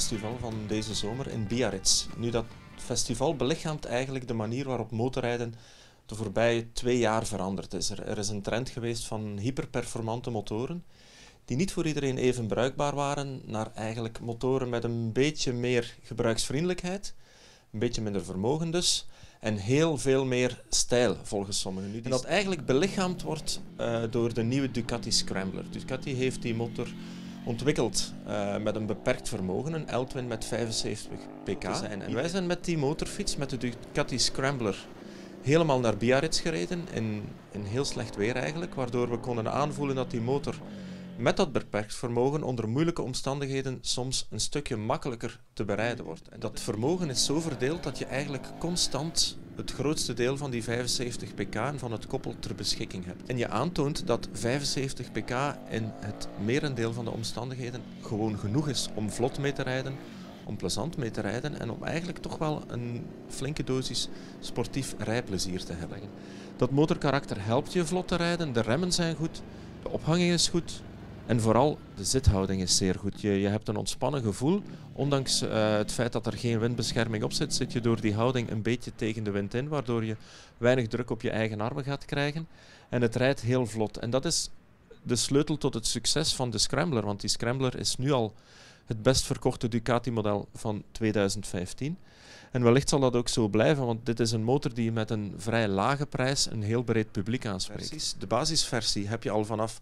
motorfestival van deze zomer in Biarritz. Nu, dat festival belichaamt eigenlijk de manier waarop motorrijden de voorbije 2 jaar veranderd is. Er is een trend geweest van hyperperformante motoren die niet voor iedereen even bruikbaar waren, naar eigenlijk motoren met een beetje meer gebruiksvriendelijkheid, een beetje minder vermogen dus, en heel veel meer stijl volgens sommigen. Nu, en dat eigenlijk belichaamd wordt door de nieuwe Ducati Scrambler. Ducati heeft die motor ontwikkeld met een beperkt vermogen, een L-twin met 75 pk. En wij zijn met die motorfiets, met de Ducati Scrambler, helemaal naar Biarritz gereden, in heel slecht weer eigenlijk, waardoor we konden aanvoelen dat die motor met dat beperkt vermogen onder moeilijke omstandigheden soms een stukje makkelijker te berijden wordt. En dat vermogen is zo verdeeld dat je eigenlijk constant het grootste deel van die 75 pk en van het koppel ter beschikking hebt. En je aantoont dat 75 pk in het merendeel van de omstandigheden gewoon genoeg is om vlot mee te rijden, om plezant mee te rijden en om eigenlijk toch wel een flinke dosis sportief rijplezier te hebben. Dat motorkarakter helpt je vlot te rijden, de remmen zijn goed, de ophanging is goed. En vooral de zithouding is zeer goed. Je hebt een ontspannen gevoel. Ondanks het feit dat er geen windbescherming op zit, zit je door die houding een beetje tegen de wind in, waardoor je weinig druk op je eigen armen gaat krijgen. En het rijdt heel vlot. En dat is de sleutel tot het succes van de Scrambler, want die Scrambler is nu al het best verkochte Ducati-model van 2015. En wellicht zal dat ook zo blijven, want dit is een motor die met een vrij lage prijs een heel breed publiek aanspreekt. De basisversie heb je al vanaf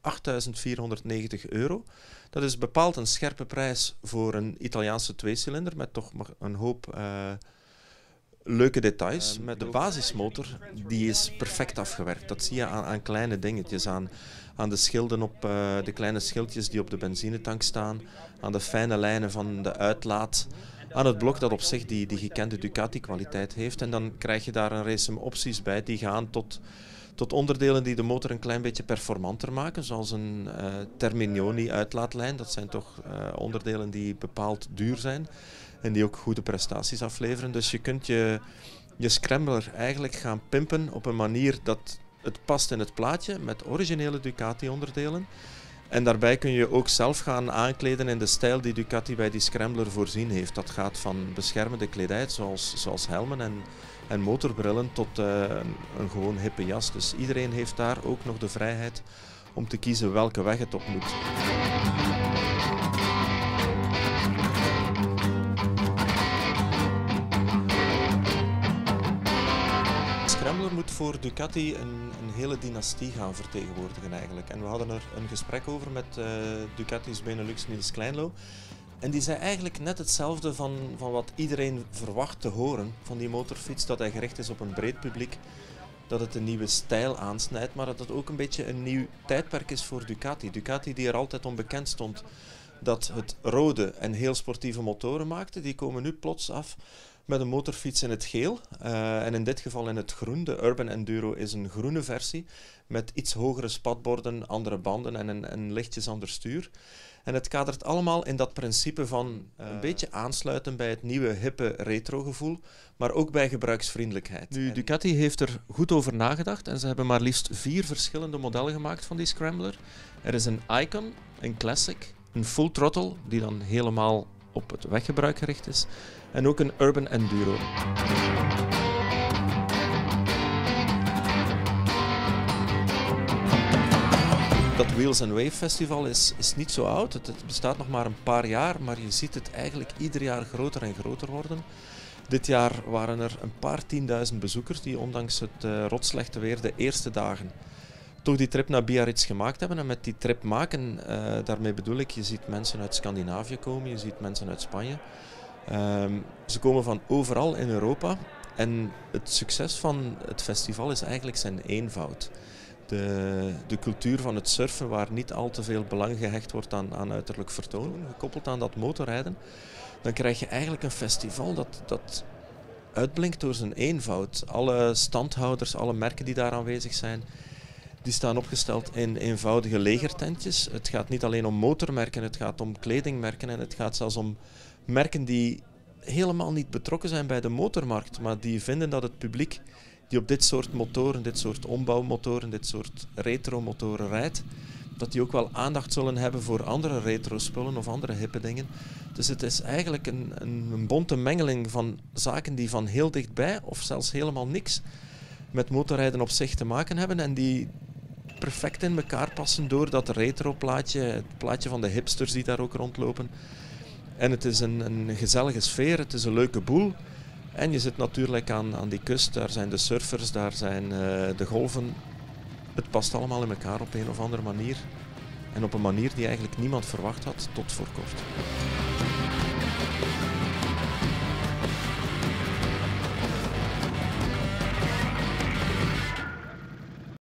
€8.490. Dat is bepaald een scherpe prijs voor een Italiaanse tweecilinder met toch een hoop leuke details. Met de basismotor, die is perfect afgewerkt. Dat zie je aan kleine dingetjes, aan de schilden op de kleine schildjes die op de benzinetank staan, aan de fijne lijnen van de uitlaat, aan het blok dat op zich die gekende Ducati-kwaliteit heeft. En dan krijg je daar een race opties bij die gaan tot onderdelen die de motor een klein beetje performanter maken, zoals een Terminioni-uitlaatlijn. Dat zijn toch onderdelen die bepaald duur zijn en die ook goede prestaties afleveren. Dus je kunt je Scrambler eigenlijk gaan pimpen op een manier dat het past in het plaatje met originele Ducati-onderdelen. En daarbij kun je ook zelf gaan aankleden in de stijl die Ducati bij die Scrambler voorzien heeft. Dat gaat van beschermende kledij, zoals helmen en motorbrillen, tot een gewoon hippe jas. Dus iedereen heeft daar ook nog de vrijheid om te kiezen welke weg het op moet. Scrambler moet voor Ducati een hele dynastie gaan vertegenwoordigen eigenlijk. En we hadden er een gesprek over met Ducati's Benelux Niels Kleinlo. En die zei eigenlijk net hetzelfde van wat iedereen verwacht te horen van die motorfiets, dat hij gericht is op een breed publiek, dat het een nieuwe stijl aansnijdt, maar dat het ook een beetje een nieuw tijdperk is voor Ducati. Ducati die er altijd onbekend stond dat het rode en heel sportieve motoren maakte, die komen nu plots af met een motorfiets in het geel en in dit geval in het groen. De Urban Enduro is een groene versie met iets hogere spatborden, andere banden en lichtjes ander stuur. En het kadert allemaal in dat principe van een beetje aansluiten bij het nieuwe hippe retro-gevoel, maar ook bij gebruiksvriendelijkheid. Nu, Ducati heeft er goed over nagedacht en ze hebben maar liefst 4 verschillende modellen gemaakt van die Scrambler. Er is een Icon, een Classic, een Full Throttle, die dan helemaal op het weggebruik gericht is, en ook een Urban Enduro. Dat Wheels and Wave Festival is niet zo oud, het bestaat nog maar een paar jaar, maar je ziet het eigenlijk ieder jaar groter en groter worden. Dit jaar waren er een paar 10.000 bezoekers die ondanks het rotslechte weer de eerste dagen toch die trip naar Biarritz gemaakt hebben. En met die trip maken, daarmee bedoel ik, je ziet mensen uit Scandinavië komen, je ziet mensen uit Spanje. Ze komen van overal in Europa en het succes van het festival is eigenlijk zijn eenvoud. De cultuur van het surfen, waar niet al te veel belang gehecht wordt aan uiterlijk vertoon, gekoppeld aan dat motorrijden, dan krijg je eigenlijk een festival dat uitblinkt door zijn eenvoud. Alle standhouders, alle merken die daar aanwezig zijn, die staan opgesteld in eenvoudige legertentjes. Het gaat niet alleen om motormerken, het gaat om kledingmerken en het gaat zelfs om merken die helemaal niet betrokken zijn bij de motormarkt, maar die vinden dat het publiek die op dit soort motoren, dit soort ombouwmotoren, dit soort retromotoren rijdt, dat die ook wel aandacht zullen hebben voor andere retro-spullen of andere hippe dingen. Dus het is eigenlijk een bonte mengeling van zaken die van heel dichtbij of zelfs helemaal niks met motorrijden op zich te maken hebben en die perfect in elkaar passen door dat retro-plaatje, het plaatje van de hipsters die daar ook rondlopen. En het is een gezellige sfeer, het is een leuke boel. En je zit natuurlijk aan die kust, daar zijn de surfers, daar zijn de golven. Het past allemaal in elkaar op een of andere manier. En op een manier die eigenlijk niemand verwacht had tot voor kort.